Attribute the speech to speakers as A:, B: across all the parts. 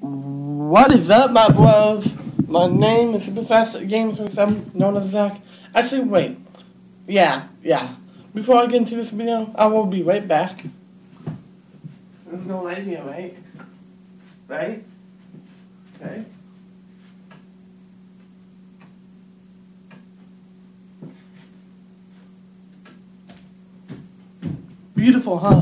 A: What is up, my bros? My name is Professor Games with some known as Zach. Actually, wait. Yeah. Before I get into this video, I will be right back. There's no light here, right? Right? Okay. Beautiful, huh?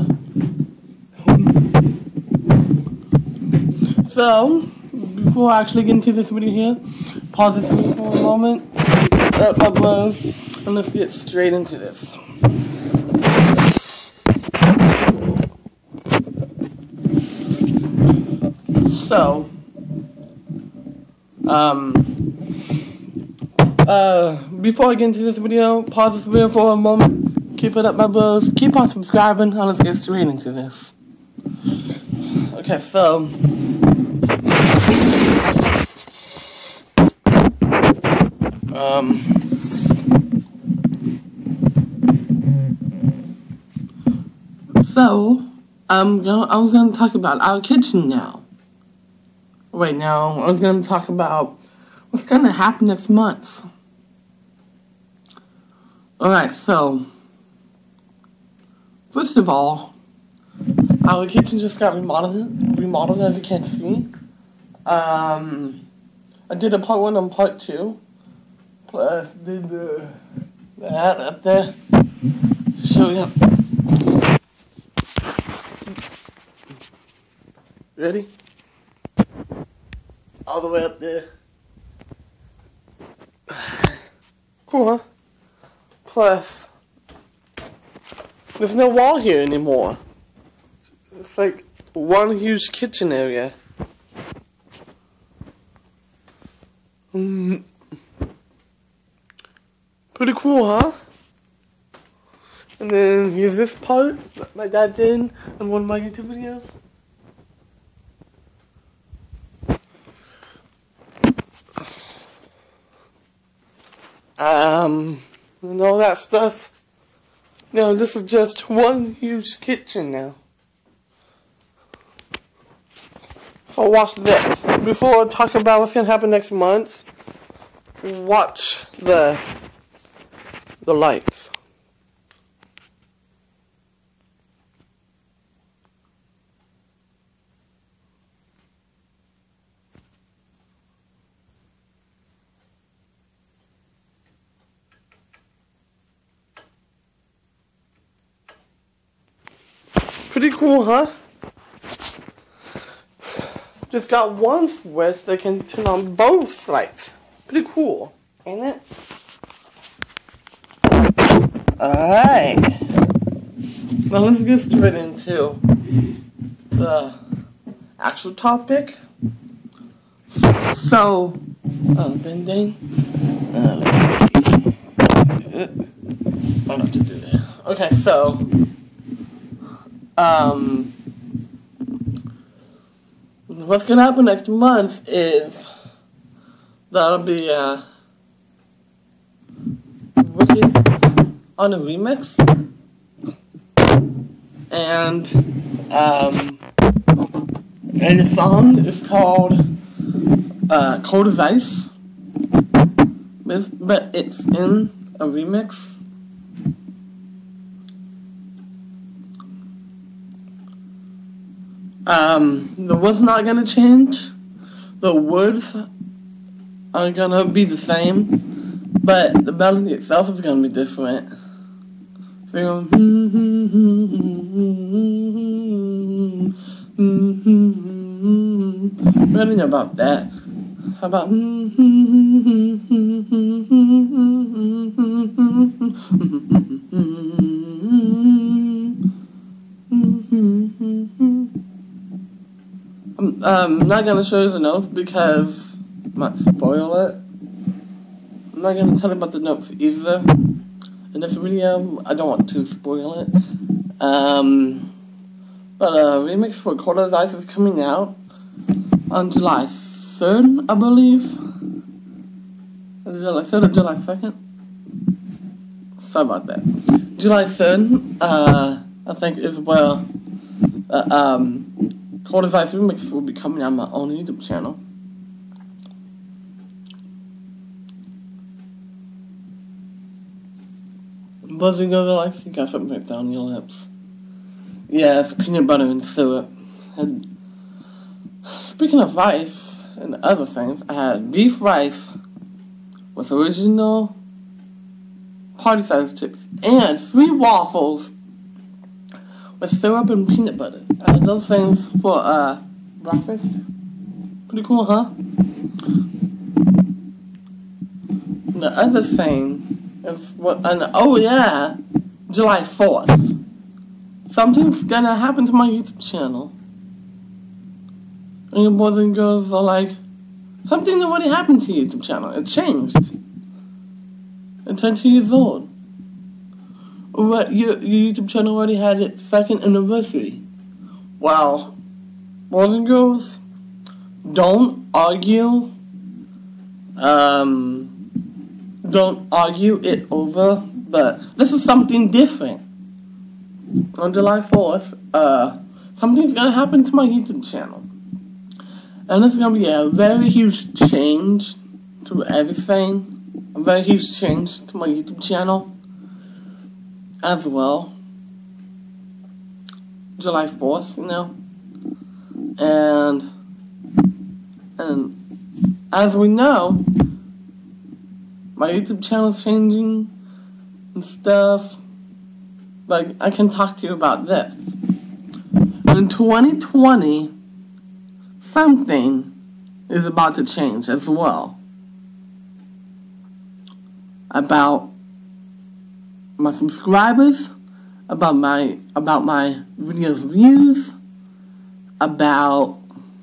A: So, before I actually get into this video here, pause this video for a moment, my bros, and let's get straight into this. So, before I get into this video, pause this video for a moment, keep it up, my bros, keep on subscribing, and let's get straight into this. Okay, so, I was gonna talk about our kitchen now. Right now, I was gonna talk about what's gonna happen next month. Alright, so, first of all, our kitchen just got remodeled as you can see. I did a part 1 and part 2. Plus did that up there. Show you up. Ready? All the way up there. Cool, huh? Plus, there's no wall here anymore. It's like one huge kitchen area. Pretty cool, huh? And then here's this part that my dad did in one of my YouTube videos. And all that stuff. Now, this is just one huge kitchen now. So watch this. Before I talk about what's gonna happen next month, watch the lights. Pretty cool, huh? Just got one switch that can turn on both lights. Pretty cool, ain't it? Alright. Now let's get straight into the actual topic. So, let's see. Why not to do that? Okay, so, what's gonna happen next month is that'll be working on a remix, and the song is called Cold as Ice, but it's in a remix. The words not gonna change. The words are gonna be the same, but the melody itself is gonna be different. So you're ready about that? How about I'm not gonna show you the notes because I might spoil it. I'm not gonna tell you about the notes either in this video. I don't want to spoil it. But a remix for Cold as Ice is coming out on July 3rd, I believe. Is it July 3rd or July 2nd? Sorry about that. July 3rd, I think is where Cold Fortis Ice Remix will be coming on my own YouTube channel. Buzzing over like you got something right down your lips. Yes, peanut butter and syrup. And speaking of rice and other things, I had beef rice with original party-sized chips and 3 waffles with syrup and peanut butter. I had those things for breakfast. Pretty cool, huh? And the other thing is oh yeah, July 4th. Something's gonna happen to my YouTube channel. And your boys and girls are like, something already happened to your YouTube channel. It changed. It turned 2 years old. Your YouTube channel already had its 2nd anniversary. Well, boys and girls, don't argue. Don't argue it over. But this is something different. On July 4th, something's gonna happen to my YouTube channel. And it's gonna be a very huge change to everything. A very huge change to my YouTube channel as well. July 4th, you know. And as we know, my YouTube channel is changing and stuff. Like, I can talk to you about this. In 2020, something is about to change as well. About my subscribers, about my videos views, about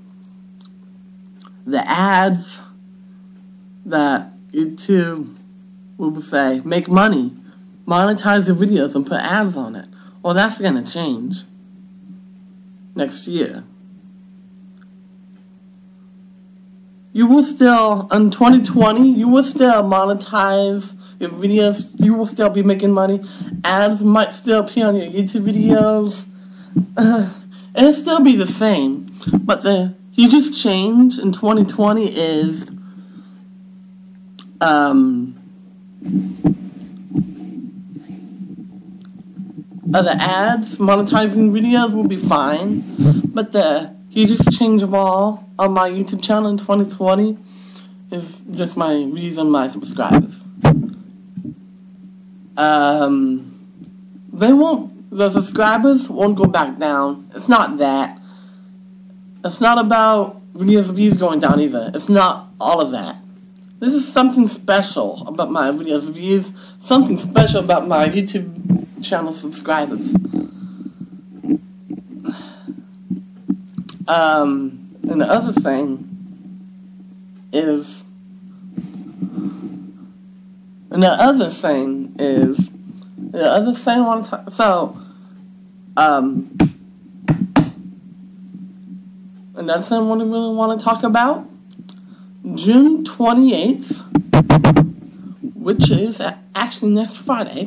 A: the ads that YouTube will say, make money, monetize your videos and put ads on it. Well, that's gonna change next year. You will still, in 2020, you will still monetize your videos. You will still be making money. Ads might still appear on your YouTube videos. It'll still be the same. But the hugest change in 2020 is the ads, monetizing videos will be fine. But the hugest change of all on my YouTube channel in 2020 is just my views on my subscribers. The subscribers won't go back down. It's not that. It's not about videos views going down either. It's not all of that. This is something special about my videos views. Something special about my YouTube channel subscribers. And the other thing is, another thing I want to talk, another thing I really want to talk about, June 28th, which is actually next Friday,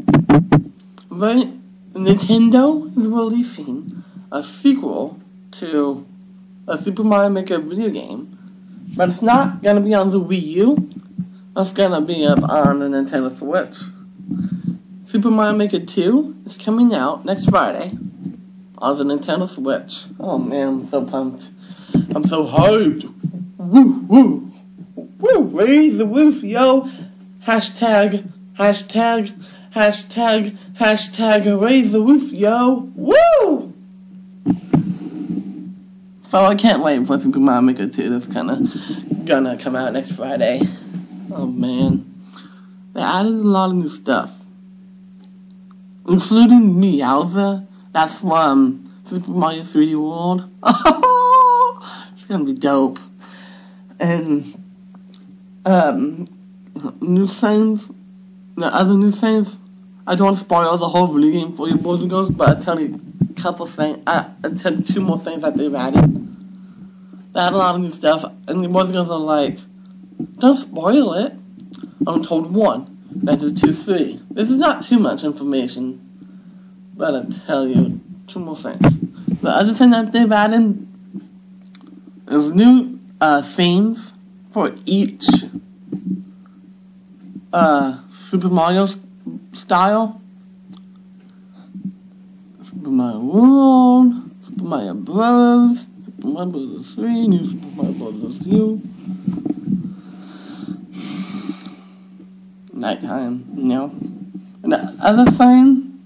A: Nintendo is releasing a sequel to a Super Mario Maker video game, but it's not going to be on the Wii U, it's going to be up on the Nintendo Switch. Super Mario Maker 2 is coming out next Friday on the Nintendo Switch. Oh man, I'm so pumped. I'm so hyped. Woo, woo, woo, raise the roof, yo. Hashtag, raise the roof, yo. Woo! So I can't wait for Super Mario Maker 2. That's gonna come out next Friday. Oh man. They added a lot of new stuff. Including Meowser. That's from Super Mario 3D World. Oh, it's gonna be dope. And new things. The other new things. I don't want to spoil the whole video game for you boys and girls, but I'll tell you a couple things. I'll tell you 2 more things that they've added. They added a lot of new stuff, and the boys and girls are like, don't spoil it. I'm told 1. That's 2, 3. This is not too much information, but I'll tell you 2 more things. The other thing that they've added There's new themes for each Super Mario style. Super Mario World, Super Mario Bros., Super Mario Bros. 3, New Super Mario Bros. U. Nighttime, you know. And the other thing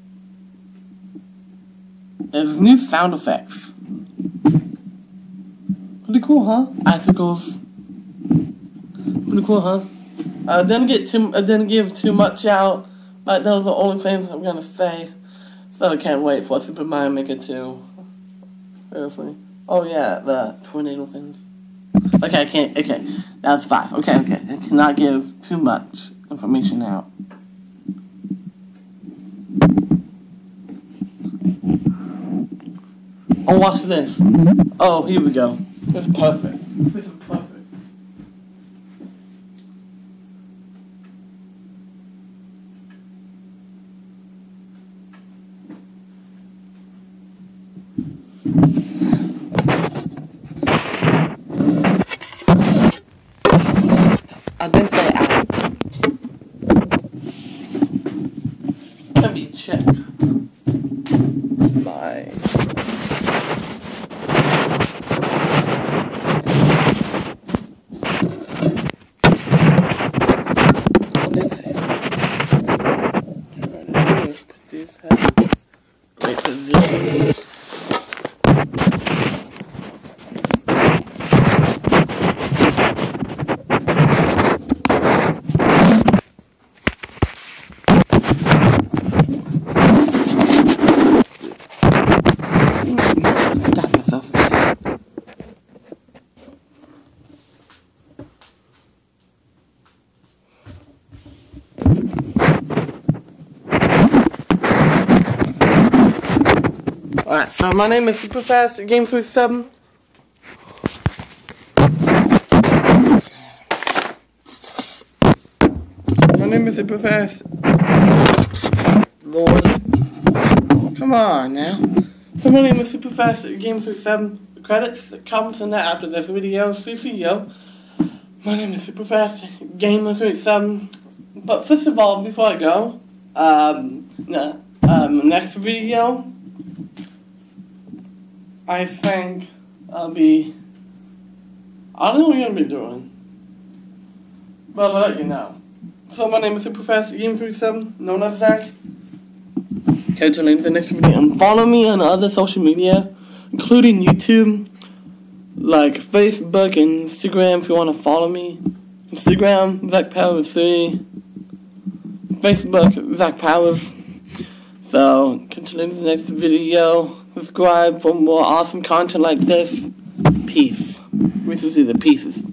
A: is new sound effects. Pretty cool, huh? Icicles. Pretty cool, huh? I didn't give too much out, but those are the only things I'm gonna say. So I can't wait for Super Mario Maker 2. Seriously. Oh yeah, the tornado things. Okay, that's 5. Okay, I cannot give too much information out. Oh, watch this. Oh, here we go. This is perfect. This is perfect. I didn't say out. Let me check my... Put these great position. Alright, so my name is Superfast Game 37. My name is Superfast. Lord. Come on now. So my name is Superfast Game 37. The credits, comments, and that after this video. CCO. My name is Superfast Game 37. But first of all, before I go, next video, I think I don't know what I'm going to be doing, but I'll let you know. So my name is Superfast Game 37, known as Zach. Catch you in the next video, and follow me on other social media, including YouTube, like Facebook and Instagram if you want to follow me. Instagram, Zach Powers 3. Facebook, Zach Powers. So, continue to the next video. Subscribe for more awesome content like this. Peace. We should see the pieces.